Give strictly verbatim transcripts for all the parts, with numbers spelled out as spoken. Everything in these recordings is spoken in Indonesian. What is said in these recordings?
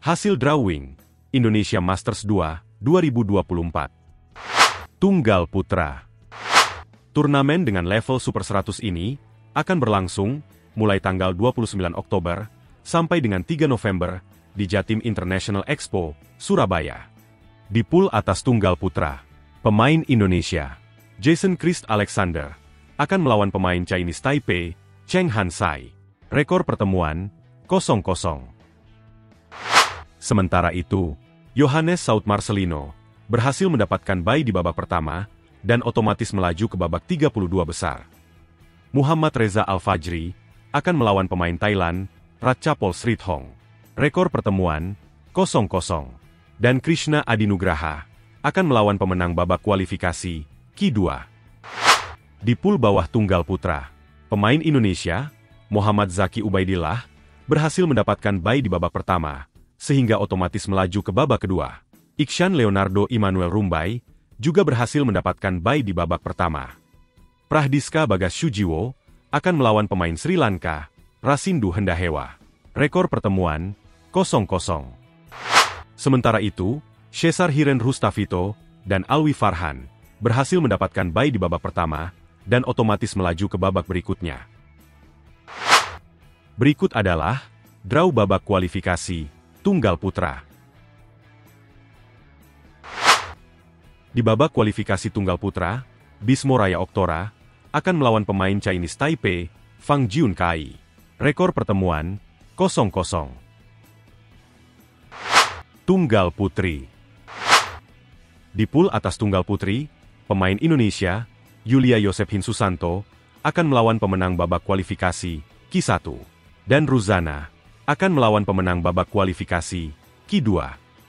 Hasil drawing Indonesia Masters dua dua ribu dua puluh empat. Tunggal Putra. Turnamen dengan level Super seratus ini akan berlangsung mulai tanggal dua puluh sembilan Oktober sampai dengan tiga November di Jatim International Expo, Surabaya. Di pool atas Tunggal Putra, pemain Indonesia, Jason Christ Alexander, akan melawan pemain Chinese Taipei, Cheng Han Sai. Rekor pertemuan, kosong kosong. Sementara itu, Yohannes Saud Marcelino berhasil mendapatkan bye di babak pertama dan otomatis melaju ke babak tiga puluh dua besar. Muhammad Reza Al-Fajri akan melawan pemain Thailand, Ratchapol Srithong. Rekor pertemuan, kosong kosong. Dan Krishna Adinugraha akan melawan pemenang babak kualifikasi, Q dua. Di pool bawah Tunggal Putra, pemain Indonesia, Muhammad Zaki Ubaidillah, berhasil mendapatkan bye di babak pertama, sehingga otomatis melaju ke babak kedua. Ikshan Leonardo Immanuel Rumbai juga berhasil mendapatkan bye di babak pertama. Prahdiska Bagas Sujiwo akan melawan pemain Sri Lanka, Rasindu Hendahewa. Rekor pertemuan, kosong kosong. Sementara itu, Cesar Hiren Rustavito dan Alwi Farhan berhasil mendapatkan bye di babak pertama dan otomatis melaju ke babak berikutnya. Berikut adalah draw babak kualifikasi Tunggal Putra. Di babak kualifikasi Tunggal Putra, Bismo Raya Oktora akan melawan pemain Chinese Taipei, Fang Jiun Kai. Rekor pertemuan, kosong kosong. Tunggal Putri. Di pool atas Tunggal Putri, pemain Indonesia, Yulia Yosephin Susanto, akan melawan pemenang babak kualifikasi, Q satu. Dan Ruzana akan melawan pemenang babak kualifikasi, Q dua.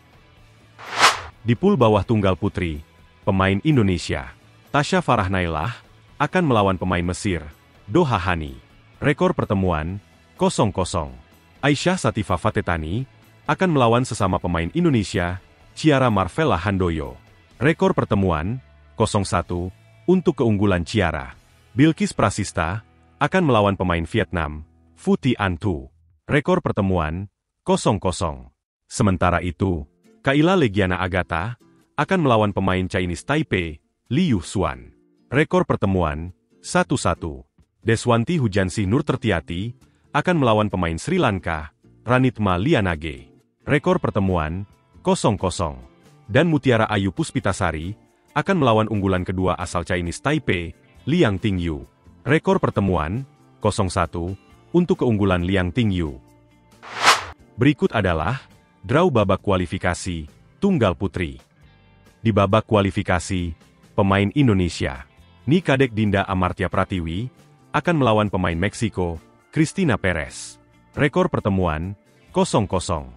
Di pool bawah Tunggal Putri, pemain Indonesia, Tasya Farah Nailah, akan melawan pemain Mesir, Doha Hani. Rekor pertemuan, kosong kosong. Aisyah Satifah Fatetani akan melawan sesama pemain Indonesia, Ciara Marvella Handoyo. Rekor pertemuan, kosong satu, untuk keunggulan Ciara. Bilkis Prasista akan melawan pemain Vietnam, Phu An Thu. Rekor pertemuan, kosong kosong. Sementara itu, Kaila Legiana Agata akan melawan pemain Chinese Taipei, Li Yuxuan. Rekor pertemuan, satu satu. Deswanti Hujansih Nur Tertiati akan melawan pemain Sri Lanka, Ranitma Lianage. Rekor pertemuan, kosong kosong. Dan Mutiara Ayu Puspitasari akan melawan unggulan kedua asal Chinese Taipei, Liang Tingyu. Rekor pertemuan, kosong satu. Untuk keunggulan Liang Tingyu. Berikut adalah draw babak kualifikasi Tunggal Putri. Di babak kualifikasi, pemain Indonesia, Nikadek Dinda Amartya Pratiwi, akan melawan pemain Meksiko, Cristina Perez. Rekor pertemuan, kosong kosong.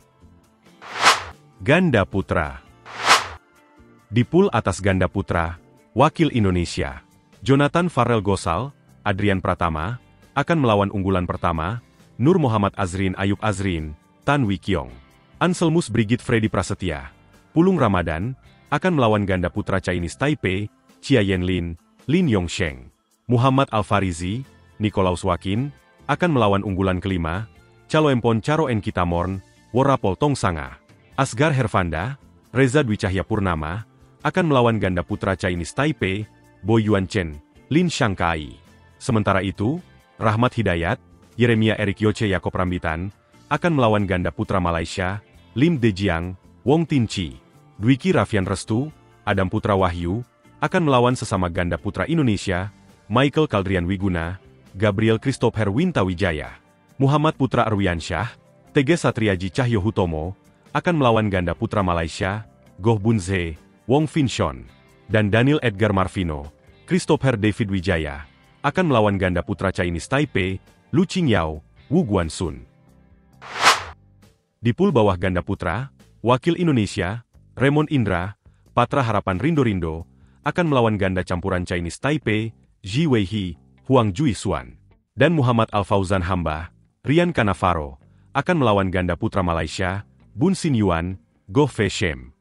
Ganda Putra. Di pool atas Ganda Putra, wakil Indonesia, Jonathan Farrell Gosal, Adrian Pratama, akan melawan unggulan pertama, Nur Muhammad Azrin Ayub Azrin, Tan Wee Kiong. Anselmus Brigit Freddy Prasetya, Pulung Ramadan, akan melawan ganda putra Chinese Taipei, Chia Yenlin, Lin Yongsheng. Muhammad Al-Farizi, Nikolaus Wakin, akan melawan unggulan kelima, Chaloempon Charo Enkitamorn, Worapol Tongsanga. Asgar Hervanda, Reza Dwi Cahya Purnama, akan melawan ganda putra Chinese Taipei, Bo Yuan Chen, Lin Shangkai. Sementara itu, Rahmat Hidayat, Yeremia Erik Yoce Yakob Rambitan, akan melawan ganda putra Malaysia, Lim Dejiang, Wong Tin Chi. Dwiki Raffian Restu, Adam Putra Wahyu, akan melawan sesama ganda putra Indonesia, Michael Kaldrian Wiguna, Gabriel Christopher Wintawijaya. Muhammad Putra Arwiansyah, Tege Satriaji Cahyo Hutomo, akan melawan ganda putra Malaysia, Goh Bun Zhe, Wong Fin Shon. Dan Daniel Edgar Marvino, Christopher David Wijaya, akan melawan ganda putra Chinese Taipei, Lu Qingyao, Wu Guansun. Di pool bawah ganda putra, wakil Indonesia, Raymond Indra, Patra Harapan Rindo Rindo, akan melawan ganda campuran Chinese Taipei, Ji Weihai, Huang Jui Xuan. Dan Muhammad Al-Fauzan Hamba, Rian Kanavaro, akan melawan ganda putra Malaysia, Bun Sin Yuan, Goh Fei Shem.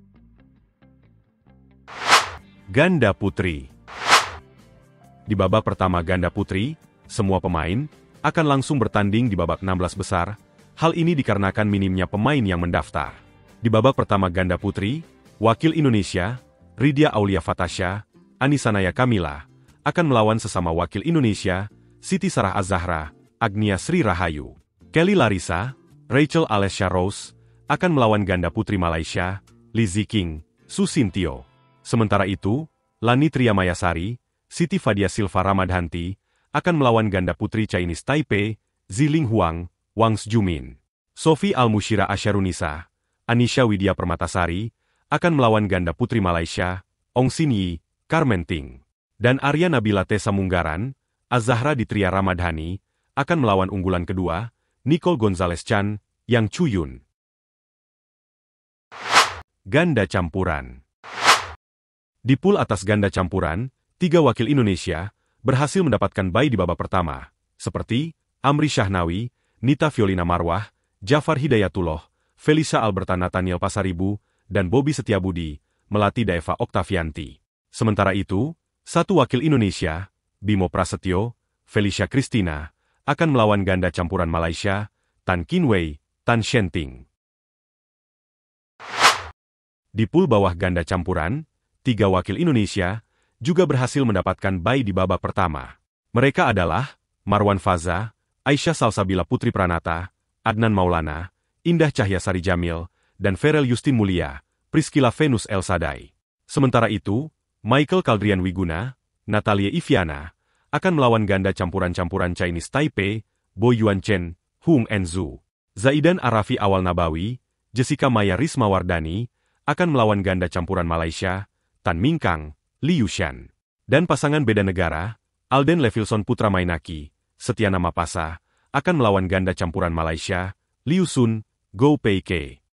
Ganda Putri. Di babak pertama ganda putri, semua pemain akan langsung bertanding di babak enam belas besar Hal ini dikarenakan minimnya pemain yang mendaftar. Di babak pertama ganda putri, wakil Indonesia, Ridya Aulia Fatasha, Anisanaya Kamila, akan melawan sesama wakil Indonesia, Siti Sarah Az-Zahra, Agnia Sri Rahayu. Kelly Larissa, Rachel Alessia Rose, akan melawan ganda putri Malaysia, Lizzie King, Su Sintio. Sementara itu, Lani Triamayasari, Siti Fadia Silva Ramadhanti, akan melawan ganda putri Chinese Taipei, Ziling Huang, Wang Zhumin. Sophie Al-Mushira Asyarunisa, Anisha Widya Permatasari, akan melawan ganda putri Malaysia, Ong Sin Yi, Carmen Ting. Dan Arya Nabila Tessa Munggaran, Az-Zahra Ditria Ramadhani, akan melawan unggulan kedua, Nicole Gonzalez Chan, Yang Chuyun. Ganda campuran. Di pool atas ganda campuran, tiga wakil Indonesia berhasil mendapatkan bye di babak pertama, seperti Amri Syahnawi, Nita Violina Marwah, Jafar Hidayatullah, Felisa Alberta Nathaniel Pasaribu, dan Bobby Setiabudi, Melati Daeva Oktavianti. Sementara itu, satu wakil Indonesia, Bimo Prasetyo, Felicia Christina, akan melawan ganda campuran Malaysia, Tan Kin Wei, Tan Shenting. Di pool bawah ganda campuran, tiga wakil Indonesia juga berhasil mendapatkan bye di babak pertama. Mereka adalah Marwan Faza, Aisyah Salsabila Putri Pranata, Adnan Maulana, Indah Cahyasari Jamil, dan Ferel Yustin Mulia, Priscilla Venus El Sadai. Sementara itu, Michael Kaldrian Wiguna, Natalia Iviana, akan melawan ganda campuran-campuran Chinese Taipei, Bo Yuan Chen, Hung Enzu. Zaidan Arafi Awal Nabawi, Jessica Maya Risma Wardani, akan melawan ganda campuran Malaysia, Tan Mingkang, Li Yushan. Dan pasangan beda negara, Alden Levilson Putra Mainaki, Setiana Mapasa, akan melawan ganda campuran Malaysia, Liu Sun, Go Pei Ke.